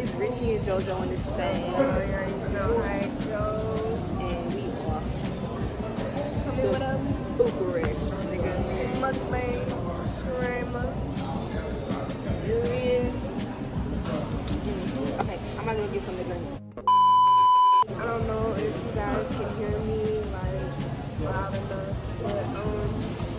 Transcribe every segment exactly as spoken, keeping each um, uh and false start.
is Richie and JoJo in this thing. Oh, yeah, you know, hi, Joe. And we are Come here, what up? Bucharest, nigga. Mukbang, Shrema. Yeah. Mm. Okay, I'm about to go get something to drink. I don't know if you guys can hear me, like, loud enough, but, um,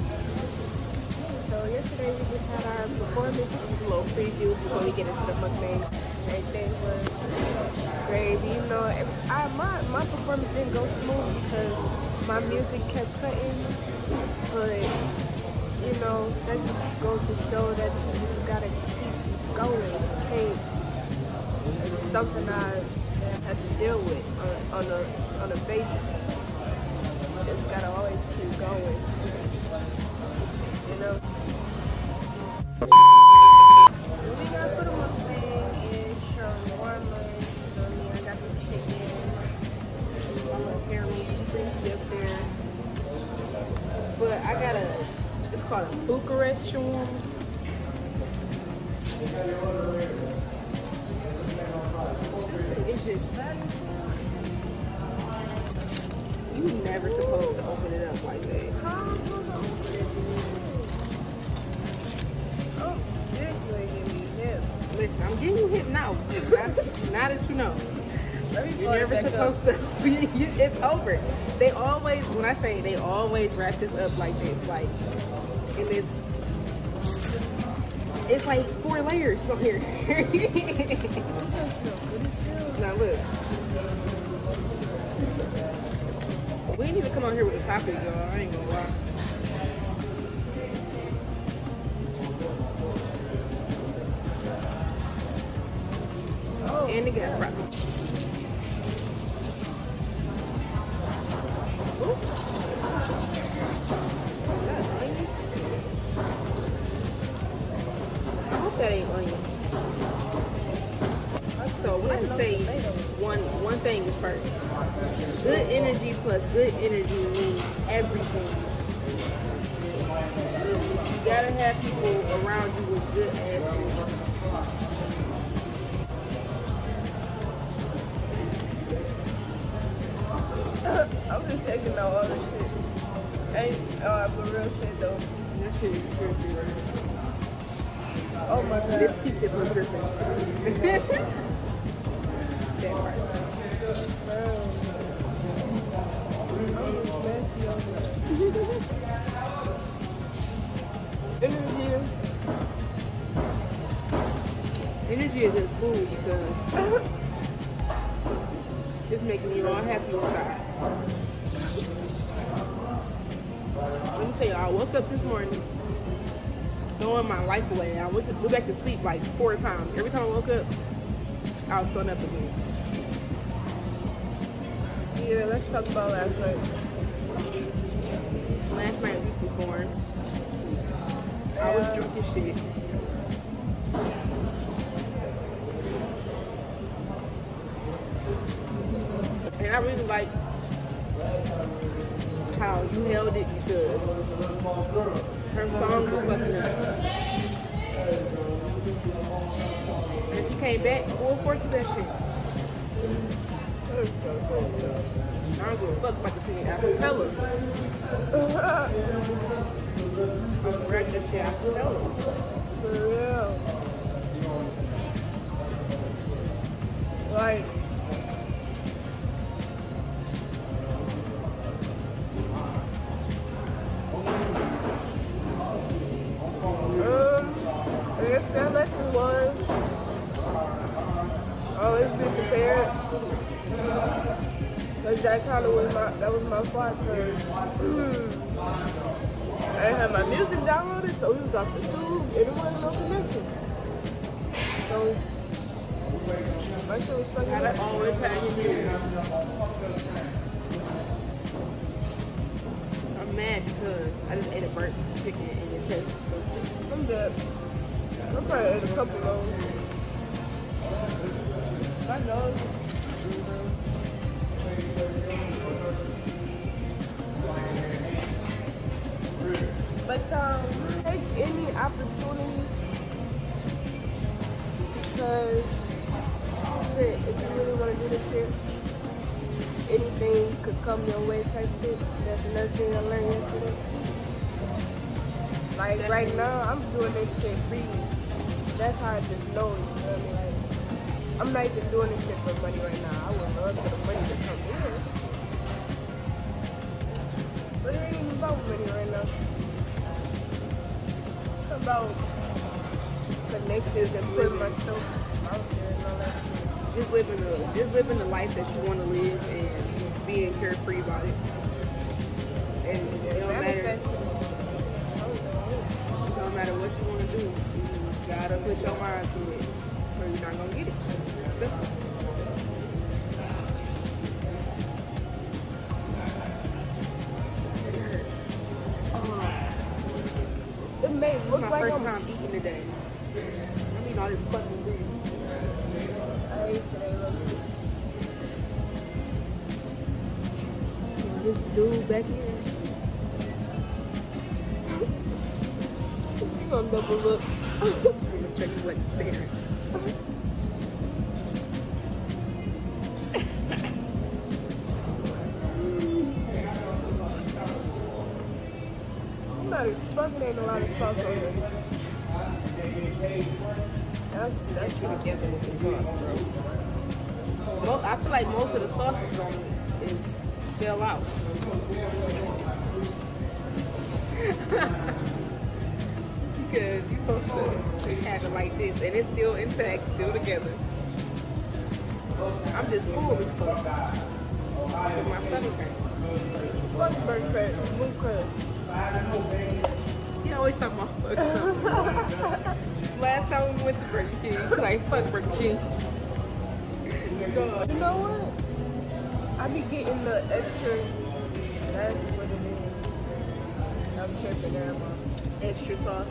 so yesterday we just had our performance. This is a little preview before we get into the mukbang. Everything was gravy, you know. I, my, my performance didn't go smooth because my music kept cutting, but, you know, that just goes to show that you just gotta keep going. You can't, it's something I had to deal with on, on a on a basis. Just gotta always keep going, you know. We got for the mukbang is shawarma. You know what I mean? I got the chicken. I'm gonna pair me up there. But I got a, it's called a Bucharest shawarma. It's just, you never supposed to open it up like that. How am I supposed to open it? I'm sick of getting hip. Listen, I'm getting you hip now. Now, now that you know. You're never supposed to. It's over. They always, when I say they always wrap this up like this, like, and it's, it's like four layers on here. Now look. We didn't even come on here with a topic, y'all. I ain't gonna lie. Oh. And the gas wrap. I hope that ain't onion. So when I say one one thing is first, good energy plus good energy means everything. You gotta have people around you with good attitude. I'm just taking out all this shit. Ain't uh, for real shit though. That shit is trippy, right? Oh my god. This keeps it from tripping. That part. Energy. Energy is just food because it's making me all happy inside. Let me tell you, I woke up this morning throwing my life away. I went to go back to sleep like four times. Every time I woke up, I was thrown up again. Yeah, let's talk about last night. Last night we performed. I was drunk as shit. And I really like how you held it because her song was fucking up. And if you came back, full force with that shit. I don't give a fuck about the singing acapella. I'm gonna write that shit acapella. For real. Like, um, I guess that lesson was always be prepared. Cause that kind of was my, that was my fault. Cause mm, I didn't have my music downloaded, so we was off the tube, and there wasn't no connection. So my shit was fucking I up. always had you here. I'm mad because I just ate a burnt piece of chicken and your chest is so I'm dead. I probably ate a couple of those. My nose. But um, take any opportunity because said, if you really want to do this shit, anything could come your way type shit. That's another thing I learned yesterday. Like That's right now, I'm doing this shit free. That's how I just know, you know what I mean? Like, I'm not even doing this shit for money right now. I would love for the money to come in. But it ain't even about money right now. It's about connections and putting myself out there and all that shit. Just living the, just living the life that you want to live and being carefree about it. And it don't matter. It don't matter what you want to do. You gotta put your mind to it, or you're not gonna get it. Simple. It may look my like first I'm time eating today. I mean all this fucking food. I ate today, look. This dude back here. You gonna double look. I'm gonna check you like staring. I'm not fucking ain't a lot of sauce on it. That's that's you together with the sauce, bro. Well, I feel like most of the sauces on it is fell out. Because you're supposed to have it like this, and it's still intact, still together. I'm just full as fuck. Because my stomach hurts. fuck burnt crust, blue crust. He always talking about fuck something. Last time we went to Burger King, he's like, fuck Burger King. You know what? I be getting the extra, that's what it is. I'm tripping there, mom. Extra sauce.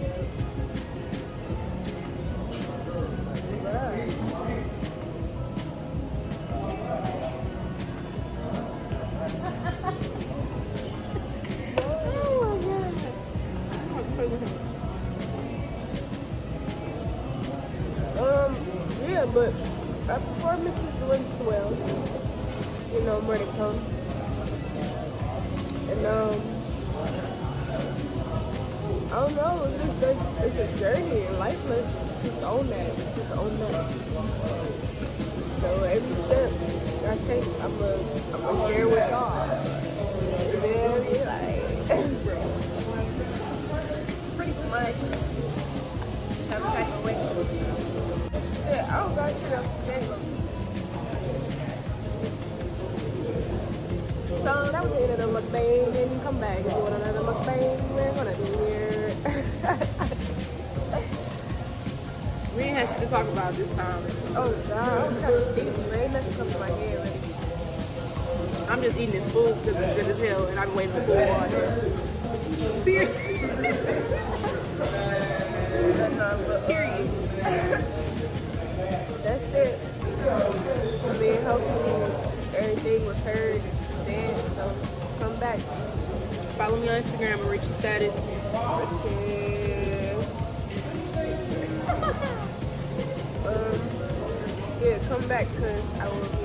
Right. Um, yeah, but our performances went swell. You know, more to come. And, um, I don't know, it's just a, it's a journey in life. Let's just own that. Just own that. So every step I take, I'm gonna I'm gonna share with y'all. Very like, pretty much. Some type of way. Yeah, I don't got shit else to say. So that was the end of the mukbang, and come back and do another mukbang. We're gonna do here. We ain't had shit to talk about this time. Oh god, I'm trying to think. There ain't nothing come to my head already. I'm just eating this food because it's good as hell, and I've been waiting for food all day. Period. Period. That's it. I mean, hopefully everything was heard then, so come back. Follow me on Instagram at Richie Status. Richie. um, yeah, come back because I will be